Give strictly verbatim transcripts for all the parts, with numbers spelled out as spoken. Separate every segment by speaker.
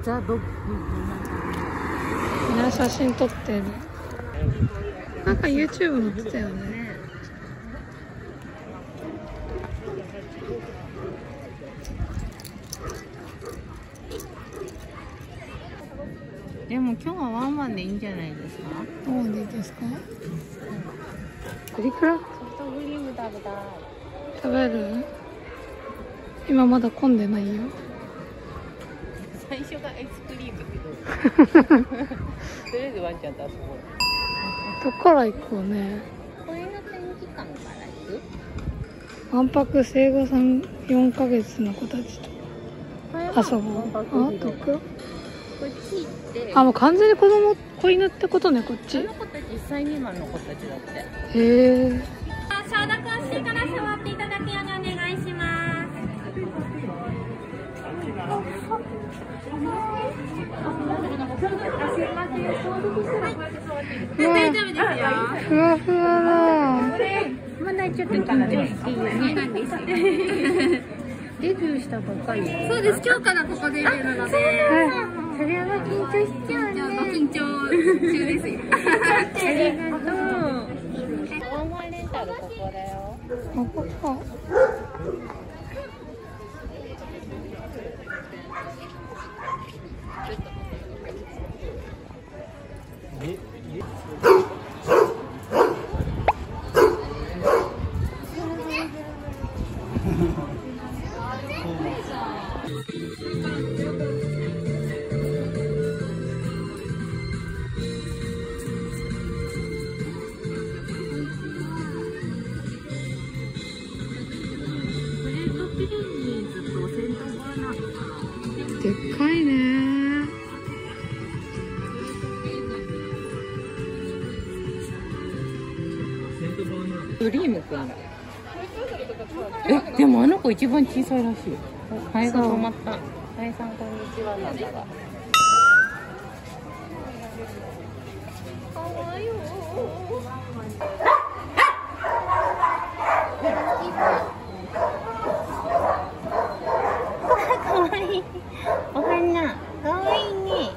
Speaker 1: ザ・ドッグ。
Speaker 2: みんな写真撮ってる。なんか YouTube 載ってたよね。
Speaker 1: でも今日はワンワンでいいんじゃないですか。
Speaker 2: ワンワンでいいですか。プリクラ
Speaker 1: ソフトクリーム食べたい。
Speaker 2: 食べる？今まだ混んでないよ。
Speaker 1: 最初がアイスクリームけどとりあえずワンちゃんと遊ぼう。
Speaker 2: どっから行こうね。
Speaker 1: これの展示館から行く？
Speaker 2: わんぱく生後さん、よんかげつの子たちと遊ぼう。あ、どっか？
Speaker 1: こっち行って。
Speaker 2: あ、もう完全に子供、子犬ってことね、こっち。
Speaker 1: あの子たちいっさい未満の子たちだって。
Speaker 2: へえ。
Speaker 3: 消毒をしてから触っていただくようにお願いします。大丈夫ですよ。
Speaker 2: ふわふわだ。
Speaker 1: まだちょっと緊張しているね。デビューしたばかり。
Speaker 3: そうです。今日からここデビューなので。
Speaker 1: それは緊張しちゃうね。
Speaker 3: 緊張中ですよ。
Speaker 1: ありがとう。ワンワンレンタルここだよ。
Speaker 2: ここか。でっかいね。
Speaker 1: ドリームくん。え、でもあの子一番小さいらしい。ハエが止まった。ハエさんこんにちはなんだが。かわいい。かわいい。お花。かわいいね。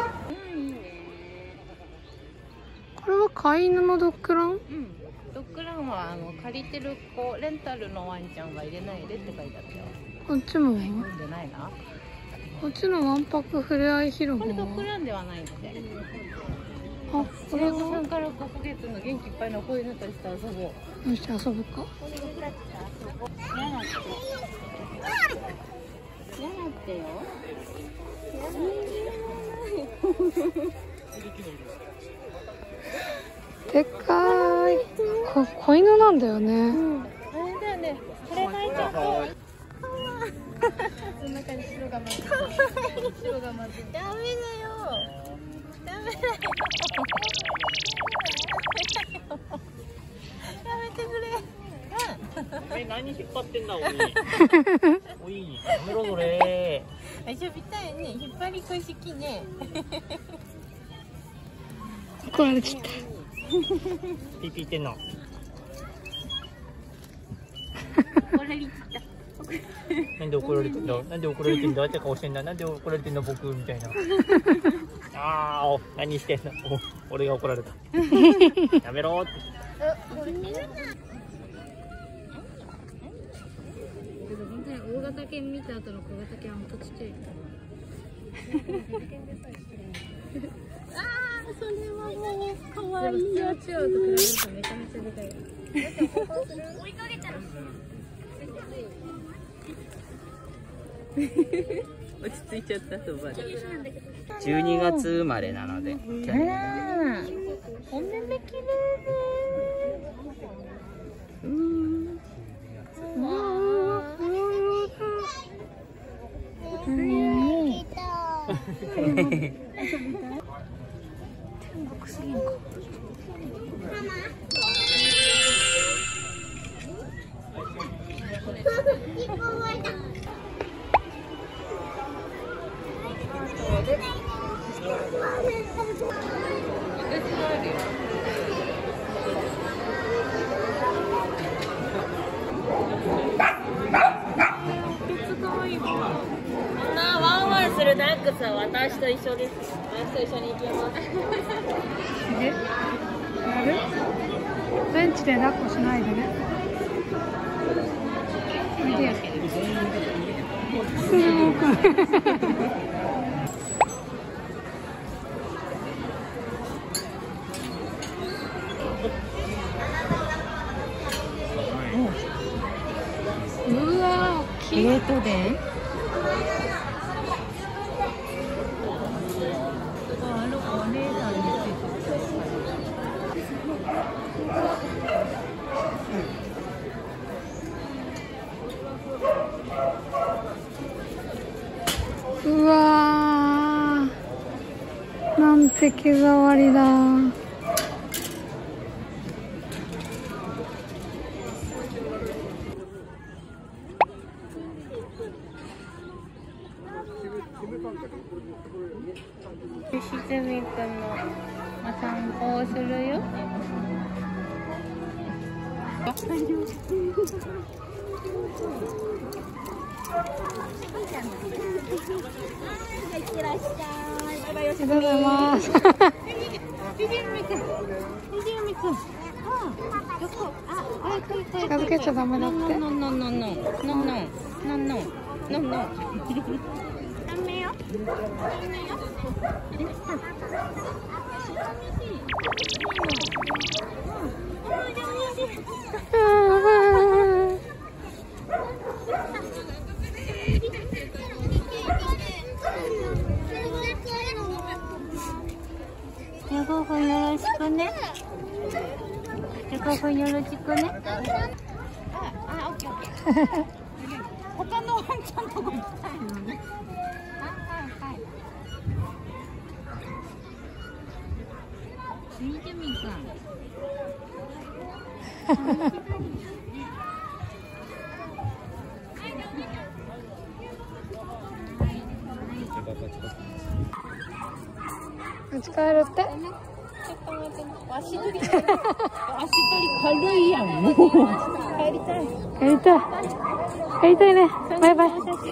Speaker 2: これは飼い犬のドッグラン？
Speaker 1: うん。ドッグランはあの借りてる子、レンタルのワンちゃんは入れないでって書いてあったよ。
Speaker 2: こっちも？
Speaker 1: 飲んでないな。
Speaker 2: こっちのわんぱくふれあい広場
Speaker 1: これドッグ
Speaker 2: は。
Speaker 1: ランではないので。
Speaker 2: あ、これ
Speaker 1: 生後さん
Speaker 2: が。
Speaker 1: からごかげつの元気いっぱいの子犬たちと遊ぼう。
Speaker 2: よし、遊ぶか。
Speaker 1: 嫌なって。嫌なってよ。
Speaker 2: でっかーい。こ、子犬なんだよね。
Speaker 1: うん。あれだよね。これ泣いちゃった。そんな感じ。白が待って。白が待って。ダメだよ。ダメだよ。やめてくれ。
Speaker 4: え、何引っ張ってんだおい。おい、やめろそれ。
Speaker 1: 遊びたいね。引っ張りこ式ね。
Speaker 2: 怒られちゃった。
Speaker 4: ピーピーってんの。
Speaker 1: 怒られちゃった。
Speaker 4: なんで怒られてんだ。なんで怒られてんだって顔してんだ。なんで怒られてんだ僕みたいな。ああ、何してんの。お、俺が怒られた。やめろって。
Speaker 2: 大型犬見た後の小型犬は本当ちっちゃい。
Speaker 1: ああ、それはもう可愛いやつ。
Speaker 2: チワワと比べるとめちゃめちゃでかい。
Speaker 3: 追いかけたら。
Speaker 1: 落ち着いちゃったそばで。
Speaker 4: じゅうにがつ生まれなので。
Speaker 1: あら、お目目綺麗ね。うん。わあ。うん。
Speaker 2: 天国すぎんか。
Speaker 1: なワンワンするだけ。
Speaker 3: ックスは私と一緒です。私と一緒に行きます。
Speaker 2: で、やる？ベンチで抱っこしないでね。おいでや。すごく。うわー、大きい。
Speaker 1: 冷凍で
Speaker 2: うわー、なんて毛触りだ。
Speaker 1: しずみくんのお散歩をするよ。
Speaker 3: いってらっしゃい。バイバイ。
Speaker 2: ありがとうございます。
Speaker 1: しずみくん、しずみくん。あ、どこ？あ、あ、こいこい。
Speaker 2: 近づけちゃダメだって。
Speaker 1: のんのんのんのんのんのんのんのんのんのん。ダメよ。ダメよ。じゅうごふんよろしくね。じゅうごふんよろしくね。あ、あ、オッケーオッケー。他のワンちゃんとこ行きたいのね。あ、はいはい。しずみくん。
Speaker 2: 持ち帰るって。
Speaker 1: 足取り。足取り軽いやん。もう。帰りたい。
Speaker 2: 帰りたい。帰りたいね。バイバイ。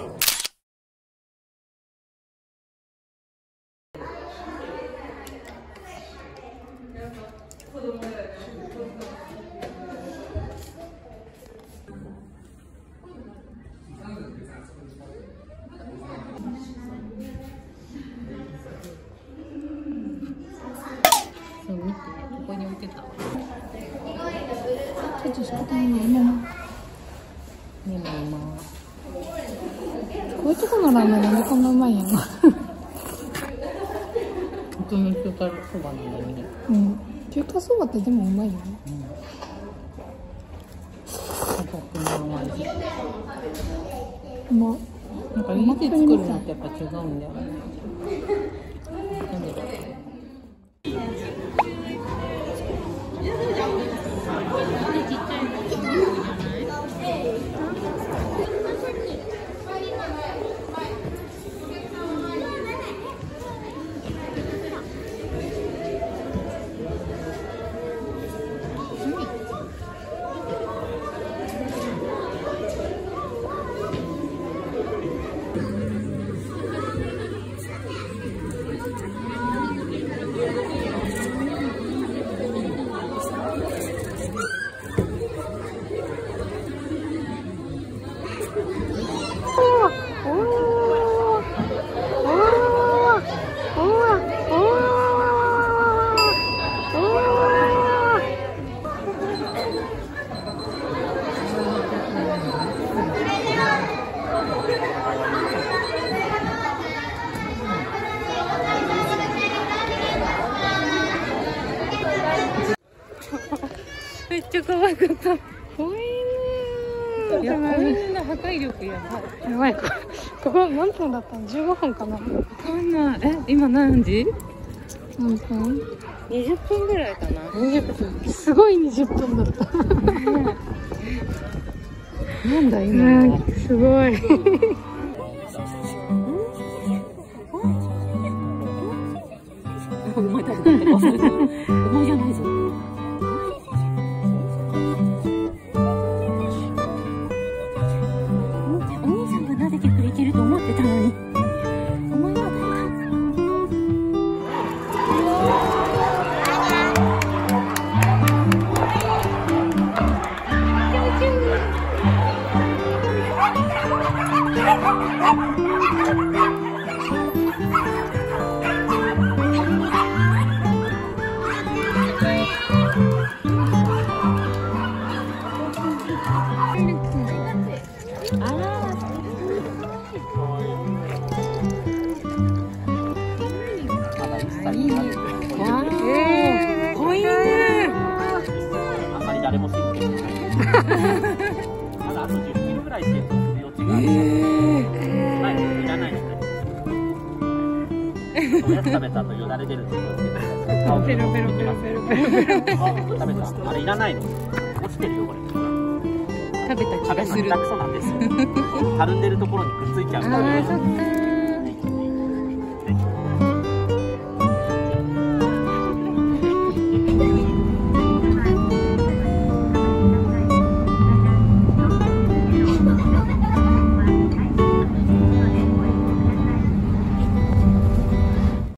Speaker 1: そう見て、ここに置いてた。
Speaker 2: ちょっと仕方ないな。
Speaker 1: ね、も今。
Speaker 2: こういうとこのラーメンなんでこんなうまいんやろ。
Speaker 1: 普通の中華そばなのにね。
Speaker 2: うん。中華そばってでもうまいよね。
Speaker 1: 価格の味。
Speaker 2: うま。
Speaker 1: なんか家で作るのってやっぱ違うんだよね。なんでだろう。めっちゃ可愛かった。
Speaker 2: 子犬。
Speaker 1: いや、子犬の破壊力やばい。
Speaker 2: やばい。ここ何分だったの？じゅうごふんかな。
Speaker 1: わかんない。え、今何時？
Speaker 2: 何分？
Speaker 1: にじゅっぷんぐらいかな。にじゅっぷん。
Speaker 2: すごいにじゅっぷんだった。
Speaker 1: なんだ今のは。
Speaker 2: すごい。
Speaker 1: お前だってお前じゃないぞ。お兄さんが撫でてくれてると思ってたのに。お前は誰？
Speaker 4: 誰も信じてない。まだあとじゅっキロぐらいしてる余地がある。ないいらないですね。おやつ食べたとよだれ出るんですけど。
Speaker 2: ペロペロペロペロペロペロ。
Speaker 4: 食べた。あれいらないの。落ちてるよこれ。
Speaker 1: 食べた気がする。
Speaker 4: 食べたくそなんですよ。たるんでるところにくっついちゃうから。